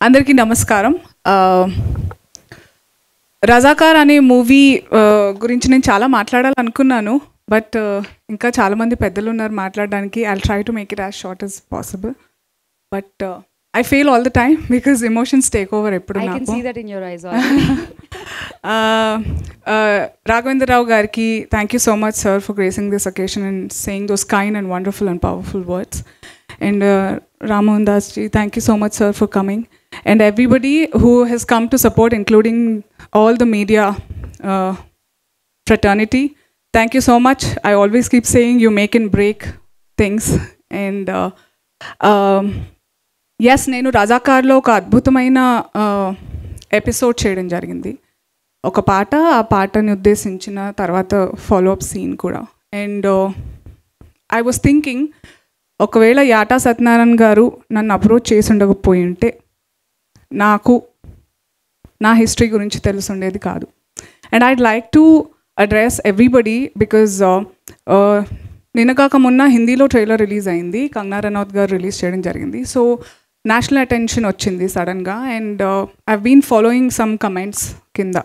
అందరికీ నమస్కారం. రజాకార్ అనే మూవీ గురించి నేను చాలా మాట్లాడాలనుకున్నాను, బట్ ఇంకా చాలామంది పెద్దలు ఉన్నారు మాట్లాడడానికి. I try to make it as short as possible, but I fail all the time because emotions take over. I can see that in your eyes. Raghavendra Rao Garki, thank you so much, sir, for gracing this occasion and saying those kind and wonderful and powerful words. And Ramohan Das ji, thank you so much, sir, for coming. And everybody who has come to support, including all the media fraternity, thank you so much. I always keep saying you make and break things. And yes, నేను రజాకార్లో ఒక అద్భుతమైన episode చేయడం జరిగింది. ఒక పాట, ఆ పాటని ఉద్దేశించిన తర్వాత ఫాలోఅప్ సీన్ కూడా. అండ్ ఐ వాజ్ థింకింగ్, ఒకవేళ యాటా సత్యనారాయణ గారు నన్ను అప్రోచ్ చేసి ఉండకపోయి ఉంటే నాకు నా హిస్టరీ గురించి తెలుసుండేది కాదు. And I'd like to address everybody because నిన్నగాక మొన్న హిందీలో ట్రైలర్ రిలీజ్ అయింది, కంగనా రనౌత్ గారు రిలీజ్ చేయడం జరిగింది. సో నేషనల్ అటెన్షన్ వచ్చింది సడన్గా. And I've been following some comments కింద.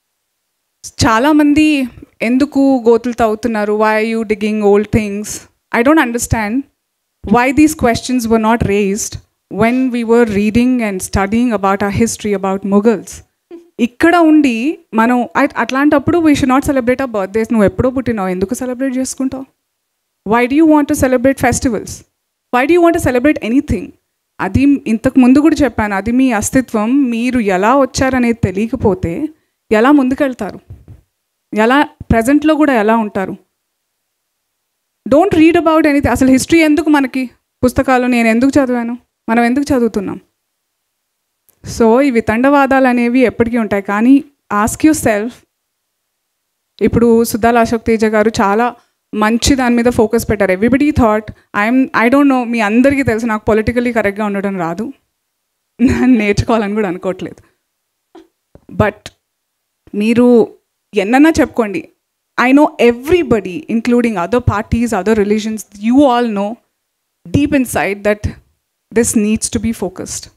చాలామంది ఎందుకు గోతులు తవ్వుతున్నారు, why are you digging old things? I don't understand why these questions were not raised when we were reading and studying about our history about Mughals. ఇక్కడ ఉండి మనం అట్లాంటప్పుడు we should not celebrate our birthdays. నువ్వు ఎప్పుడో పుట్టినావు, ఎందుకు celebrate చేసుకుంటావు? Why do you want to celebrate festivals? Why do you want to celebrate anything? అది ఇంతకు ముందు కూడా చెప్పాను, అది మీ అస్తిత్వం. మీరు ఎలా వచ్చారనేది తెలియకపోతే ఎలా ముందుకెళ్తారు, ఎలా ప్రజెంట్లో కూడా ఎలా ఉంటారు? Don't read about anything. అసలు హిస్టరీ ఎందుకు మనకి? పుస్తకాలు నేను ఎందుకు చదివాను, మనం ఎందుకు చదువుతున్నాం? సో ఈ వితండవాదాలు అనేవి ఎప్పటికీ ఉంటాయి. కానీ ఆస్క్ యువర్ సెల్ఫ్. ఇప్పుడు సుద్దాల అశోక్ తేజ గారు చాలా మంచి దాని మీద ఫోకస్ పెట్టారు. Everybody thought I don't know, మీ అందరికీ తెలుసు నాకు పొలిటికల్లీ కరెక్ట్గా ఉండడం రాదు, నేర్చుకోవాలని కూడా అనుకోవట్లేదు. బట్ మీరు ఎన్నన్నా చెప్పుకోండి, I know everybody including other parties, other religions, you all know deep inside that this needs to be focused.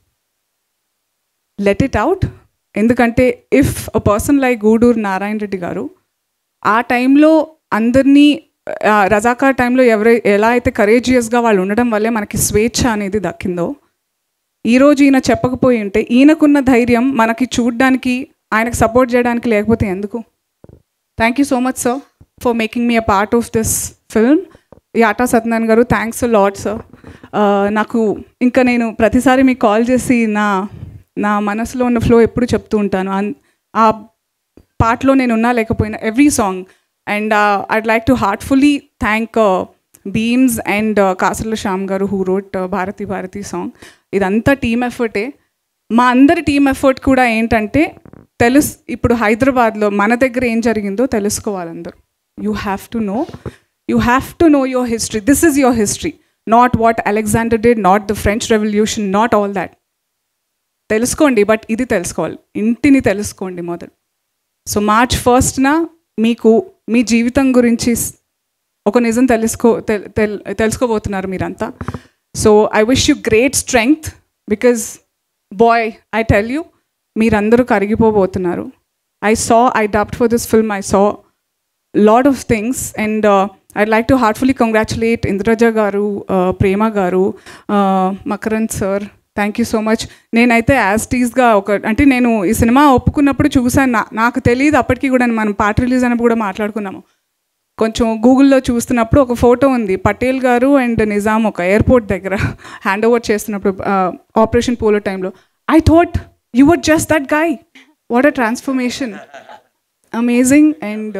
Let it out. ఎందుకంటే if a person like Guduru Narayana Reddy garu ఆ టైంలో అందరినీ, రజాకార్ టైంలో ఎలా అయితే కరేజియస్గా వాళ్ళు ఉండడం వల్లే మనకి స్వేచ్ఛ అనేది దక్కిందో, ఈరోజు ఈయన చెప్పకపోయి ఉంటే ఈయనకున్న ధైర్యం మనకి చూడడానికి, ఆయనకు సపోర్ట్ చేయడానికి లేకపోతే ఎందుకు? Thank you so much sir for making me a part of this film. Yata Satyanarayana garu, thanks a lot sir. నాకు ఇంకా నేను ప్రతిసారి మీకు కాల్ చేసి నా మనసులో ఉన్న ఫ్లో ఎప్పుడు చెప్తూ ఉంటాను. ఆ పాటలో నేను ఉన్నా లేకపోయినా every song. And I'd like to heartfully thank Beams and Kasarla Shyam garu who wrote Bharati Bharati song. Idantha team effort e. Ma andari team effort kuda entante ippudu Hyderabad lo mana daggara em jarigindo telusukovali andaru. You have to know your history. This is your history, not what Alexander did, not the French Revolution, not all that. Teluskondi, but idi telusukovali, intini teluskondi modalu. So March 1st na మీకు మీ జీవితం గురించి ఒక నిజం తెలుసుకోబోతున్నారు మీరంతా. So I wish you great strength because boy I tell you, మీరందరూ కరిగిపోబోతున్నారు. I dubbed for this film, I saw lot of things. And I'd like to heartfully congratulate Indraja garu, Prema garu, Makarand sir, thank you so much. నేనైతే as టీజ్గా అంటే నేను ఈ cinema ఒప్పుకున్నప్పుడు చూసాను, నాకు తెలియదు అప్పటికి కూడా. మనం పాట రిలీజ్ అయినప్పుడు కూడా మాట్లాడుకున్నాము. కొంచెం గూగుల్లో చూస్తున్నప్పుడు ఒక ఫోటో ఉంది, పటేల్ గారు అండ్ నిజాం ఒక ఎయిర్పోర్ట్ దగ్గర హ్యాండ్ ఓవర్ చేస్తున్నప్పుడు ఆపరేషన్ పోలో టైంలో. I thought you were just that guy. What a transformation, amazing. And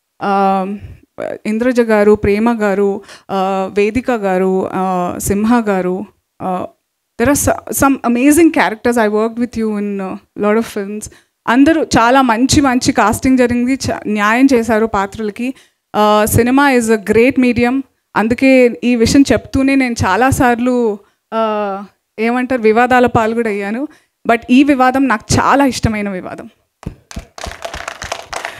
Indraja garu, Prema గారు, వేదిక గారు, సింహ గారు, there are some amazing characters. I worked with you in a lot of films. అందరూ చాలా మంచి కాస్టింగ్ జరిగింది, న్యాయం చేశారు పాత్రలకి. సినిమా ఈజ్ అ గ్రేట్ మీడియం. అందుకే ఈ విషయం చెప్తూనే నేను చాలాసార్లు ఏమంటారు వివాదాల పాలు కూడా అయ్యాను. బట్ ఈ వివాదం నాకు చాలా ఇష్టమైన వివాదం.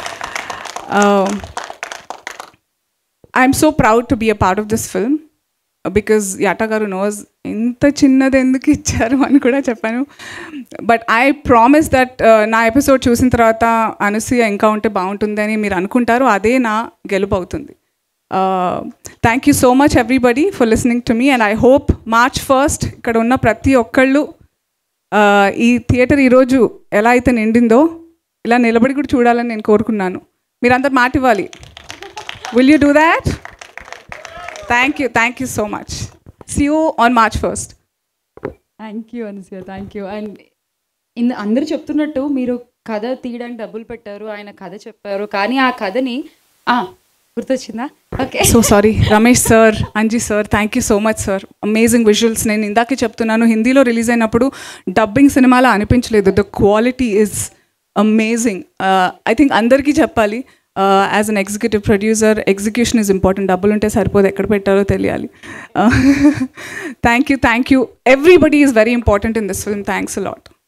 I'm so proud to be a part of this film. Because Yata garu knows ఇంత చిన్నది ఎందుకు ఇచ్చారు అని కూడా చెప్పాను. బట్ ఐ ప్రామిస్ దట్ నా ఎపిసోడ్ చూసిన తర్వాత అనసూయ ఇంకా ఉంటే బాగుంటుంది అని మీరు అనుకుంటారు, అదే నా గెలుపు అవుతుంది. Thank you so much everybody for listening to me, and I hope March 1st ఇక్కడ ఉన్న ప్రతి ఒక్కళ్ళు ఈ థియేటర్ ఈరోజు ఎలా అయితే నిండిందో ఇలా నిలబడి కూడా చూడాలని నేను కోరుకున్నాను. మీరందరు మాట ఇవ్వాలి. Will you do that? Thank you so much. See you on March 1st. Thank you Anasuya, thank you. And అందరూ చెప్తున్నట్టు మీరు కథ తీయడానికి డబ్బులు పెట్టారు, ఆయన కథ చెప్పారు, కానీ ఆ కథని గుర్తొచ్చిందా? Okay, so sorry Ramesh sir, Anji sir, thank you so much sir. Amazing visuals. నేను ఇందాకే చెప్తున్నాను, హిందీలో రిలీజ్ అయినప్పుడు డబ్బింగ్ సినిమాలో అనిపించలేదు. The quality is amazing. I think అందరికీ చెప్పాలి, as an executive producer execution is important. డబ్బులు ఉంటే సరిపోదు, ఎక్కడ పెట్టారో తెలియాలి. Thank you. Everybody is very important in this film. Thanks a lot.